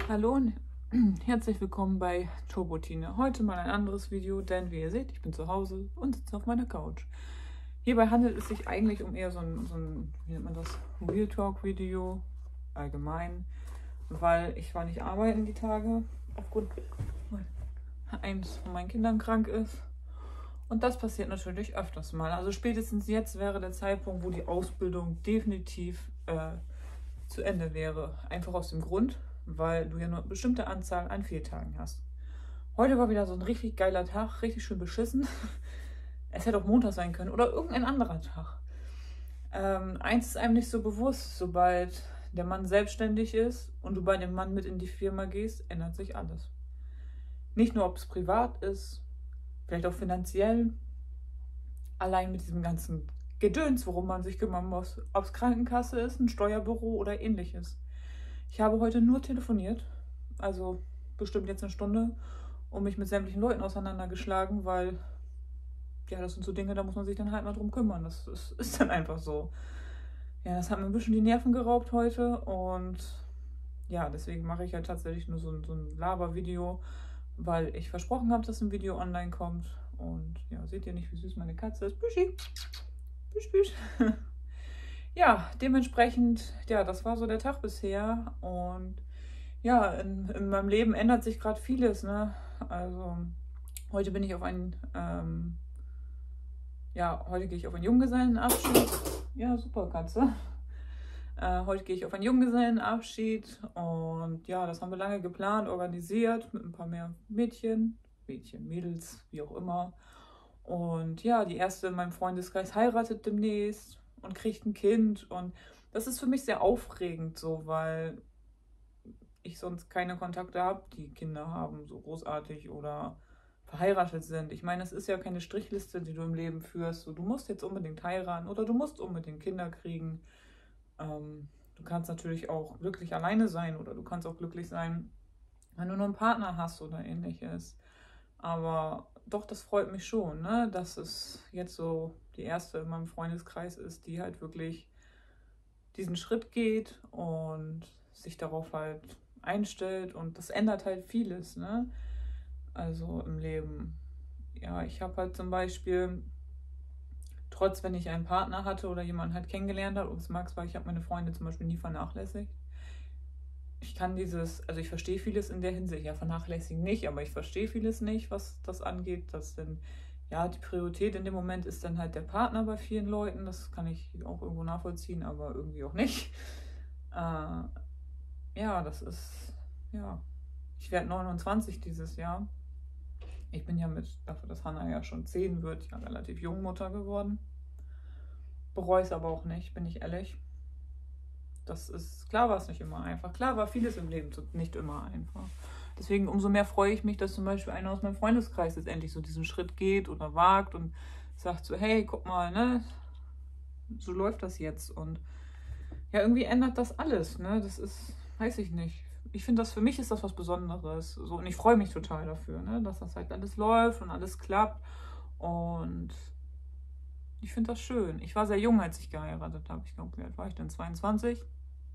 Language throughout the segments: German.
Hallo und herzlich willkommen bei Turbotine. Heute mal ein anderes Video, denn wie ihr seht, ich bin zu Hause und sitze auf meiner Couch. Hierbei handelt es sich eigentlich um eher so ein wie nennt man das, Real Talk Video allgemein, weil ich war nicht arbeiten die Tage, aufgrund eines von meinen Kindern krank ist. Und das passiert natürlich öfters mal. Also spätestens jetzt wäre der Zeitpunkt, wo die Ausbildung definitiv zu Ende wäre. Einfach aus dem Grund, weil du ja nur eine bestimmte Anzahl an Fehltagen hast. Heute war wieder so ein richtig geiler Tag, richtig schön beschissen. Es hätte auch Montag sein können oder irgendein anderer Tag. Eins ist einem nicht so bewusst: Sobald der Mann selbstständig ist und du bei dem Mann mit in die Firma gehst, ändert sich alles. Nicht nur, ob es privat ist, vielleicht auch finanziell. Allein mit diesem ganzen Gedöns, worum man sich kümmern muss. Ob es Krankenkasse ist, ein Steuerbüro oder ähnliches. Ich habe heute nur telefoniert, also bestimmt jetzt eine Stunde, und mich mit sämtlichen Leuten auseinandergeschlagen, weil, ja, das sind so Dinge, da muss man sich dann halt mal drum kümmern. Das ist dann einfach so. Ja, das hat mir ein bisschen die Nerven geraubt heute und ja, deswegen mache ich halt tatsächlich nur so ein Laber-Video, weil ich versprochen habe, dass ein Video online kommt. Und ja, seht ihr nicht, wie süß meine Katze ist? Büschi! Büsch, büsch. Ja, dementsprechend, ja, das war so der Tag bisher. Und ja, in meinem Leben ändert sich gerade vieles, ne? Also, heute bin ich auf heute gehe ich auf einen Junggesellenabschied. Ja, super, Katze. Heute gehe ich auf einen Junggesellenabschied und ja, das haben wir lange geplant, organisiert mit ein paar mehr Mädchen, Mädels, wie auch immer. Und ja, die erste in meinem Freundeskreis heiratet demnächst und kriegt ein Kind. Und das ist für mich sehr aufregend, so, weil ich sonst keine Kontakte habe, die Kinder haben, so großartig oder verheiratet sind. Ich meine, es ist ja keine Strichliste, die du im Leben führst. So, du musst jetzt unbedingt heiraten oder du musst unbedingt Kinder kriegen. Du kannst natürlich auch glücklich alleine sein oder du kannst auch glücklich sein, wenn du nur einen Partner hast oder ähnliches. Aber doch, das freut mich schon, ne? Dass es jetzt so die erste in meinem Freundeskreis ist, die halt wirklich diesen Schritt geht und sich darauf halt einstellt. Und das ändert halt vieles, ne? Also im Leben. Ja, ich habe halt zum Beispiel, trotz wenn ich einen Partner hatte oder jemanden halt kennengelernt habe, ob es Max war, ich habe meine Freunde zum Beispiel nie vernachlässigt. Ich kann also ich verstehe vieles in der Hinsicht, ja, vernachlässigen nicht, aber ich verstehe vieles nicht, was das angeht, dass denn, ja, die Priorität in dem Moment ist dann halt der Partner bei vielen Leuten, das kann ich auch irgendwo nachvollziehen, aber irgendwie auch nicht. Ja, ja, ich werde 29 dieses Jahr. Ich bin ja dafür, dass Hannah ja schon 10 wird, ja relativ jung Mutter geworden. Bereue es aber auch nicht, bin ich ehrlich. Klar war es nicht immer einfach. Klar war vieles im Leben nicht immer einfach. Deswegen umso mehr freue ich mich, dass zum Beispiel einer aus meinem Freundeskreis jetzt endlich so diesen Schritt geht oder wagt und sagt so, hey, guck mal, ne, so läuft das jetzt. Und ja, irgendwie ändert das alles, ne, weiß ich nicht. Ich finde, für mich ist das was Besonderes. So, und ich freue mich total dafür, ne, dass das halt alles läuft und alles klappt. Und ich finde das schön. Ich war sehr jung, als ich geheiratet habe. Ich glaube, wie alt war ich denn? 22?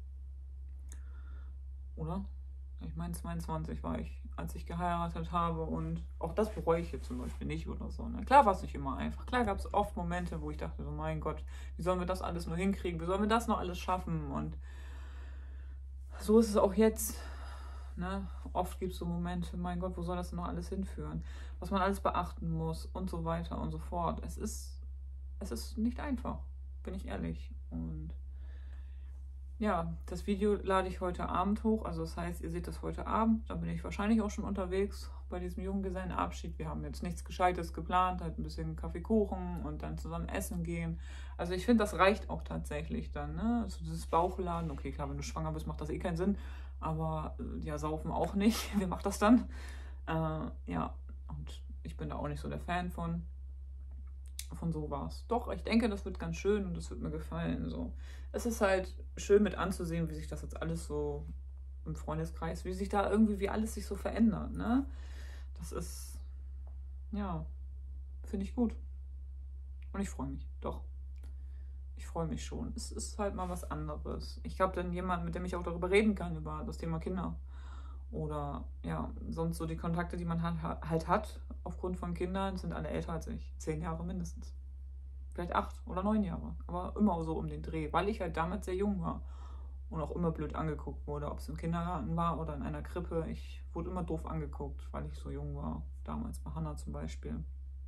Oder? Ich meine, 22 war ich, als ich geheiratet habe. Und auch das bereue ich jetzt zum Beispiel nicht oder so. Ne? Klar war es nicht immer einfach. Klar gab es oft Momente, wo ich dachte, so, mein Gott, wie sollen wir das alles nur hinkriegen? Wie sollen wir das noch alles schaffen? Und so ist es auch jetzt. Ne? Oft gibt es so Momente, mein Gott, wo soll das noch alles hinführen? Was man alles beachten muss und so weiter und so fort. Es ist nicht einfach, bin ich ehrlich. Und ja, das Video lade ich heute Abend hoch. Also das heißt, ihr seht das heute Abend. Da bin ich wahrscheinlich auch schon unterwegs bei diesem Junggesellenabschied. Wir haben jetzt nichts Gescheites geplant, halt ein bisschen Kaffeekuchen und dann zusammen essen gehen. Also ich finde, das reicht auch tatsächlich dann, ne? Also dieses Bauchladen, okay, klar, wenn du schwanger bist, macht das eh keinen Sinn. Aber ja, saufen auch nicht. Wer macht das dann? Ja, und ich bin da auch nicht so der Fan von sowas. Doch, ich denke, das wird ganz schön und das wird mir gefallen. So. Es ist halt schön mit anzusehen, wie sich das jetzt alles so im Freundeskreis, wie sich da irgendwie, wie alles sich so verändert. Ne? Das ist, ja, finde ich gut. Und ich freue mich, doch. Ich freue mich schon. Es ist halt mal was anderes. Ich habe dann jemanden, mit dem ich auch darüber reden kann, über das Thema Kinder. Oder ja, sonst so die Kontakte, die man halt hat, aufgrund von Kindern, sind alle älter als ich. 10 Jahre mindestens. Vielleicht 8 oder 9 Jahre. Aber immer so um den Dreh, weil ich halt damals sehr jung war. Und auch immer blöd angeguckt wurde, ob es im Kindergarten war oder in einer Krippe. Ich wurde immer doof angeguckt, weil ich so jung war. Damals bei Hannah zum Beispiel.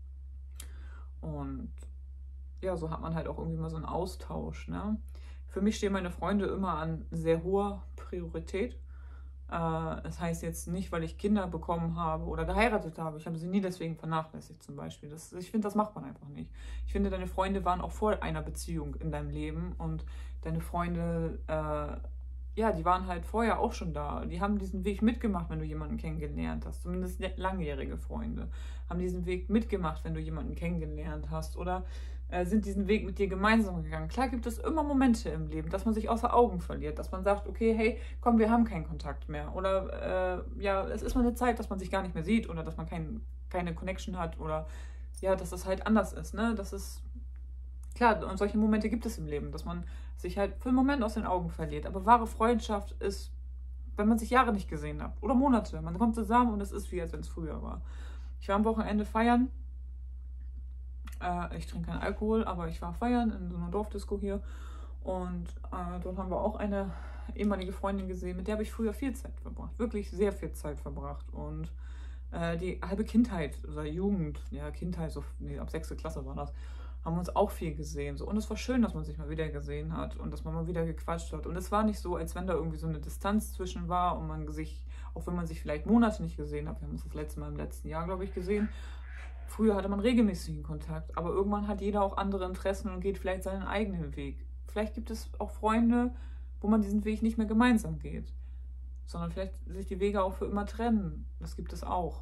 Und ja, so hat man halt auch irgendwie mal so einen Austausch. Ne? Für mich stehen meine Freunde immer an sehr hoher Priorität. Das heißt jetzt nicht, weil ich Kinder bekommen habe oder geheiratet habe. Ich habe sie nie deswegen vernachlässigt zum Beispiel. Ich finde, das macht man einfach nicht. Ich finde, deine Freunde waren auch vor einer Beziehung in deinem Leben und deine Freunde, ja, die waren halt vorher auch schon da. Die haben diesen Weg mitgemacht, wenn du jemanden kennengelernt hast. Zumindest langjährige Freunde haben diesen Weg mitgemacht, wenn du jemanden kennengelernt hast oder sind diesen Weg mit dir gemeinsam gegangen. Klar gibt es immer Momente im Leben, dass man sich außer Augen verliert, dass man sagt, okay, hey, komm, wir haben keinen Kontakt mehr. Oder ja, es ist mal eine Zeit, dass man sich gar nicht mehr sieht oder dass man keine Connection hat oder ja, dass es halt anders ist. Ne? Das ist klar, und solche Momente gibt es im Leben, dass man sich halt für einen Moment aus den Augen verliert. Aber wahre Freundschaft ist, wenn man sich Jahre nicht gesehen hat oder Monate. Man kommt zusammen und es ist wie, als wenn es früher war. Ich war am Wochenende feiern. Ich trinke keinen Alkohol, aber ich war feiern in so einer Dorfdisco hier. Und dort haben wir auch eine ehemalige Freundin gesehen, mit der habe ich früher viel Zeit verbracht. Wirklich sehr viel Zeit verbracht. Und die halbe Kindheit oder Jugend, ja, Kindheit, so nee, ab 6. Klasse war das, haben wir uns auch viel gesehen. So. Und es war schön, dass man sich mal wieder gesehen hat und dass man mal wieder gequatscht hat. Und es war nicht so, als wenn da irgendwie so eine Distanz zwischen war und man sich, auch wenn man sich vielleicht Monate nicht gesehen hat, wir haben uns das letzte Mal im letzten Jahr, glaube ich, gesehen. Früher hatte man regelmäßigen Kontakt, aber irgendwann hat jeder auch andere Interessen und geht vielleicht seinen eigenen Weg. Vielleicht gibt es auch Freunde, wo man diesen Weg nicht mehr gemeinsam geht, sondern vielleicht sich die Wege auch für immer trennen. Das gibt es auch.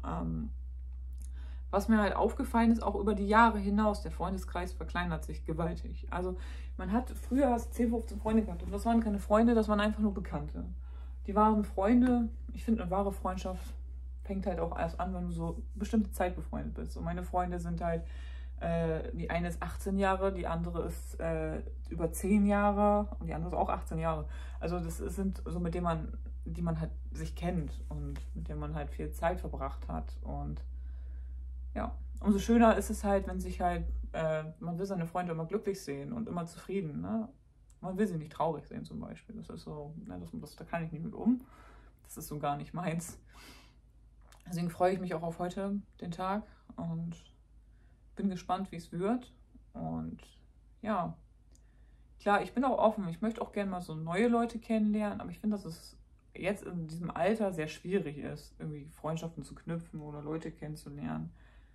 Was mir halt aufgefallen ist, auch über die Jahre hinaus, der Freundeskreis verkleinert sich gewaltig. Also man hat früher 10, 15 Freunde gehabt und das waren keine Freunde, das waren einfach nur Bekannte. Die waren Freunde, ich finde, eine wahre Freundschaft fängt halt auch erst an, wenn du so bestimmte Zeit befreundet bist. Und meine Freunde sind halt, die eine ist 18 Jahre, die andere ist über 10 Jahre und die andere ist auch 18 Jahre. Also das sind so, mit denen die man halt sich kennt und mit denen man halt viel Zeit verbracht hat. Und ja, umso schöner ist es halt, wenn sich halt, man will seine Freunde immer glücklich sehen und immer zufrieden. Ne? Man will sie nicht traurig sehen zum Beispiel. Das ist so, ne, da kann ich nicht mit um. Das ist so gar nicht meins. Deswegen freue ich mich auch auf heute, den Tag, und bin gespannt, wie es wird. Und ja, klar, ich bin auch offen. Ich möchte auch gerne mal so neue Leute kennenlernen, aber ich finde, dass es jetzt in diesem Alter sehr schwierig ist, irgendwie Freundschaften zu knüpfen oder Leute kennenzulernen.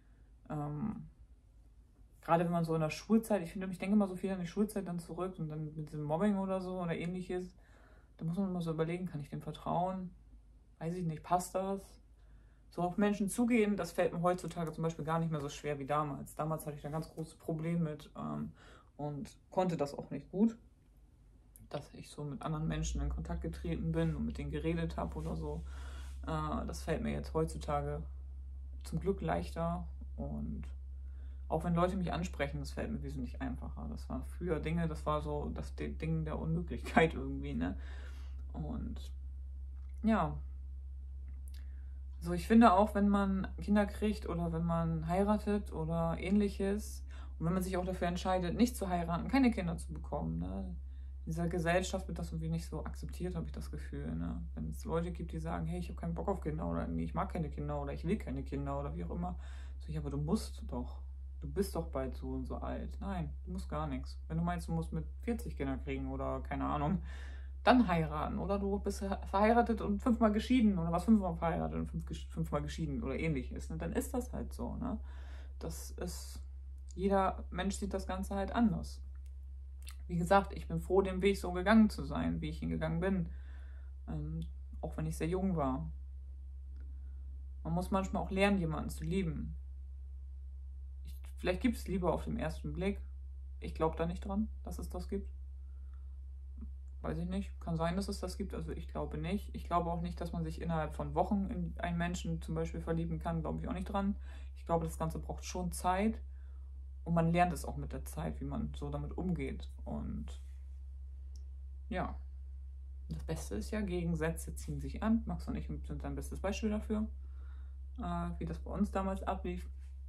Gerade wenn man so in der Schulzeit, ich denke mal so viel an die Schulzeit dann zurück und dann mit diesem Mobbing oder so oder ähnliches, da muss man immer so überlegen, kann ich dem vertrauen? Weiß ich nicht, passt das? So auf Menschen zugehen, das fällt mir heutzutage zum Beispiel gar nicht mehr so schwer wie damals. Damals hatte ich da ein ganz großes Problem mit und konnte das auch nicht gut, dass ich so mit anderen Menschen in Kontakt getreten bin und mit denen geredet habe oder so. Das fällt mir jetzt heutzutage zum Glück leichter, und auch wenn Leute mich ansprechen, das fällt mir wesentlich einfacher. Das waren früher Dinge, das war so das Ding der Unmöglichkeit irgendwie, ne? Und ja, so, ich finde auch, wenn man Kinder kriegt oder wenn man heiratet oder ähnliches und wenn man sich auch dafür entscheidet, nicht zu heiraten, keine Kinder zu bekommen, ne? In dieser Gesellschaft wird das irgendwie nicht so akzeptiert, habe ich das Gefühl, ne? Wenn es Leute gibt, die sagen, hey, ich habe keinen Bock auf Kinder oder nee, ich mag keine Kinder oder ich will keine Kinder oder wie auch immer. So, ja, aber du musst doch. Du bist doch bald so und so alt. Nein, du musst gar nichts. Wenn du meinst, du musst mit 40 Kinder kriegen oder keine Ahnung, dann heiraten. Oder du bist verheiratet und 5-mal geschieden oder warst 5-mal verheiratet und 5-mal geschieden oder ähnliches. Ne? Dann ist das halt so. Ne? Das ist, jeder Mensch sieht das Ganze halt anders. Wie gesagt, ich bin froh, den Weg so gegangen zu sein, wie ich ihn gegangen bin. Auch wenn ich sehr jung war. Man muss manchmal auch lernen, jemanden zu lieben. Vielleicht gibt es Liebe auf den ersten Blick. Ich glaube da nicht dran, dass es das gibt. Weiß ich nicht. Kann sein, dass es das gibt. Also ich glaube nicht. Ich glaube auch nicht, dass man sich innerhalb von Wochen in einen Menschen zum Beispiel verlieben kann. Glaube ich auch nicht dran. Ich glaube, das Ganze braucht schon Zeit. Und man lernt es auch mit der Zeit, wie man so damit umgeht. Und ja. Das Beste ist ja, Gegensätze ziehen sich an. Max und ich sind ein bestes Beispiel dafür, wie das bei uns damals ablief.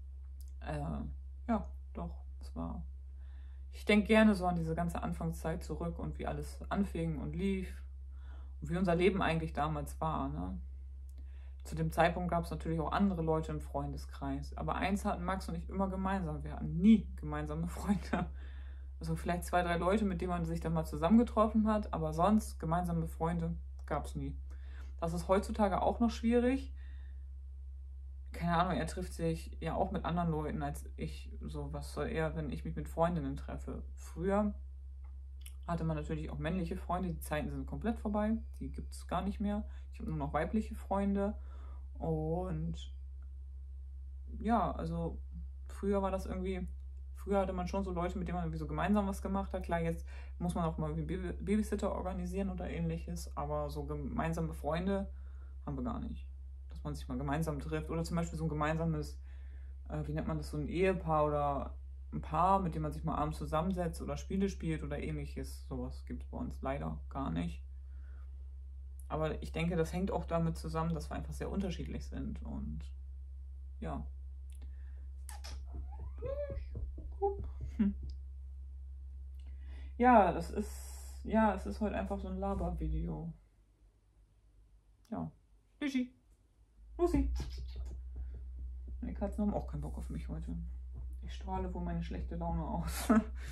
Ja, doch, es war... Ich denke gerne so an diese ganze Anfangszeit zurück und wie alles anfing und lief und wie unser Leben eigentlich damals war. Ne? Zu dem Zeitpunkt gab es natürlich auch andere Leute im Freundeskreis. Aber eins hatten Max und ich immer gemeinsam. Wir hatten nie gemeinsame Freunde. Also vielleicht 2, 3 Leute, mit denen man sich dann mal zusammengetroffen hat. Aber sonst gemeinsame Freunde gab es nie. Das ist heutzutage auch noch schwierig. Keine Ahnung, er trifft sich ja auch mit anderen Leuten als ich. So, was soll er, wenn ich mich mit Freundinnen treffe? Früher hatte man natürlich auch männliche Freunde. Die Zeiten sind komplett vorbei. Die gibt es gar nicht mehr. Ich habe nur noch weibliche Freunde. Und ja, also früher war das irgendwie... Früher hatte man schon so Leute, mit denen man irgendwie so gemeinsam was gemacht hat. Klar, jetzt muss man auch mal Babysitter organisieren oder ähnliches. Aber so gemeinsame Freunde haben wir gar nicht. Dass man sich mal gemeinsam trifft. Oder zum Beispiel so ein gemeinsames, wie nennt man das, so ein Ehepaar oder ein Paar, mit dem man sich mal abends zusammensetzt oder Spiele spielt oder ähnliches. Sowas gibt es bei uns leider gar nicht. Aber ich denke, das hängt auch damit zusammen, dass wir einfach sehr unterschiedlich sind. Und ja. Ja, es ist heute einfach so ein Laber-Video. Ja. Lucy. Meine Katzen haben auch keinen Bock auf mich heute. Ich strahle wohl meine schlechte Laune aus.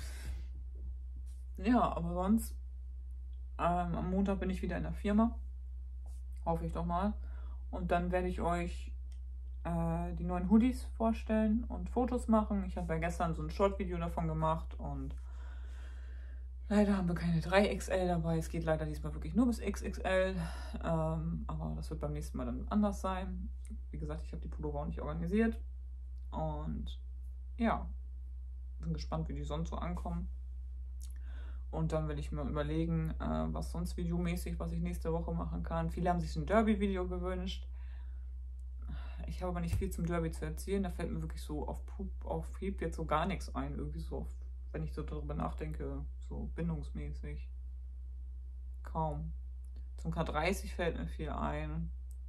Ja, aber sonst, am Montag bin ich wieder in der Firma. Hoffe ich doch mal. Und dann werde ich euch die neuen Hoodies vorstellen und Fotos machen. Ich habe ja gestern so ein Short-Video davon gemacht und leider haben wir keine 3XL dabei. Es geht leider diesmal wirklich nur bis XXL. Aber das wird beim nächsten Mal dann anders sein. Wie gesagt, ich habe die Pullover auch nicht organisiert. Und ja, bin gespannt, wie die sonst so ankommen. Und dann will ich mir überlegen, was sonst videomäßig, was ich nächste Woche machen kann. Viele haben sich ein Derby-Video gewünscht. Ich habe aber nicht viel zum Derby zu erzählen. Da fällt mir wirklich so auf Hieb jetzt so gar nichts ein. Irgendwie so, wenn ich so darüber nachdenke, so bindungsmäßig. Kaum. Zum K30 fällt mir viel ein.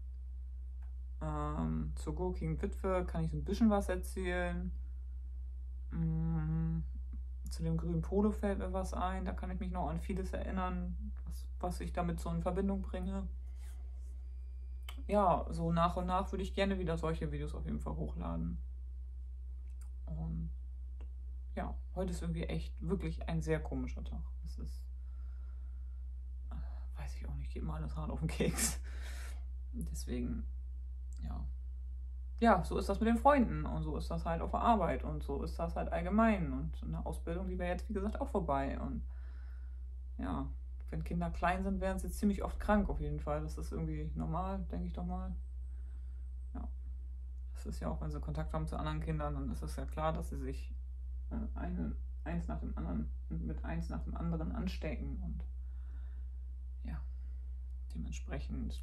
Zur Gurkigen Witwe kann ich so ein bisschen was erzählen. Zu dem grünen Polo fällt mir was ein. Da kann ich mich noch an vieles erinnern, was ich damit so in Verbindung bringe. Ja, so nach und nach würde ich gerne wieder solche Videos auf jeden Fall hochladen. Und ja, heute ist irgendwie echt wirklich ein sehr komischer Tag. Es ist, weiß ich auch nicht, geht mir alles hart auf den Keks. Deswegen, ja. Ja, so ist das mit den Freunden und so ist das halt auf der Arbeit und so ist das halt allgemein. Und eine Ausbildung, die wäre jetzt, wie gesagt, auch vorbei. Und ja, wenn Kinder klein sind, werden sie ziemlich oft krank auf jeden Fall. Das ist irgendwie normal, denke ich doch mal. Ja, das ist ja auch, wenn sie Kontakt haben zu anderen Kindern, dann ist es ja klar, dass sie sich eins nach dem anderen mit eins nach dem anderen anstecken. Und ja, dementsprechend...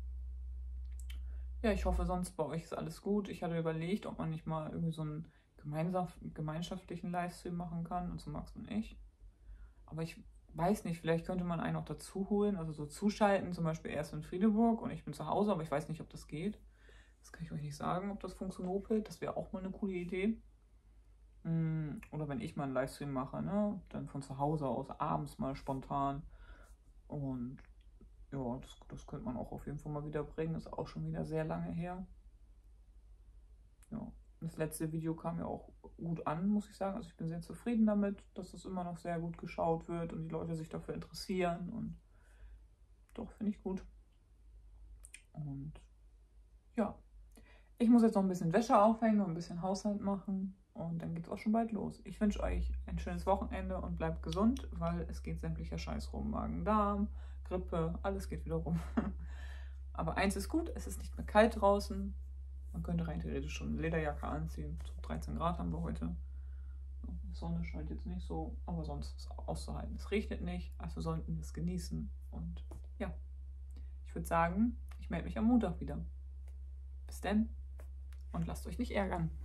Ja, ich hoffe, sonst bei euch ist alles gut. Ich hatte überlegt, ob man nicht mal irgendwie so einen gemeinschaftlichen Livestream machen kann, und so Max und ich. Aber ich weiß nicht, vielleicht könnte man einen auch dazu holen, also so zuschalten, zum Beispiel erst in Friedeburg und ich bin zu Hause, aber ich weiß nicht, ob das geht. Das kann ich euch nicht sagen, ob das funktioniert. Das wäre auch mal eine coole Idee. Oder wenn ich mal einen Livestream mache, ne? Dann von zu Hause aus abends mal spontan. Und ja, das könnte man auch auf jeden Fall mal wieder bringen. Ist auch schon wieder sehr lange her. Ja, das letzte Video kam ja auch gut an, muss ich sagen. Also ich bin sehr zufrieden damit, dass es immer noch sehr gut geschaut wird und die Leute sich dafür interessieren. Und doch, finde ich gut. Und ja, ich muss jetzt noch ein bisschen Wäsche aufhängen und ein bisschen Haushalt machen. Und dann geht es auch schon bald los. Ich wünsche euch ein schönes Wochenende und bleibt gesund, weil es geht sämtlicher Scheiß rum. Magen-Darm, Grippe, alles geht wieder rum. Aber eins ist gut, es ist nicht mehr kalt draußen. Man könnte rein theoretisch schon eine Lederjacke anziehen. So 13 Grad haben wir heute. Die Sonne scheint jetzt nicht so, aber sonst ist es auszuhalten. Es regnet nicht, also sollten wir es genießen. Und ja, ich würde sagen, ich melde mich am Montag wieder. Bis dann und lasst euch nicht ärgern.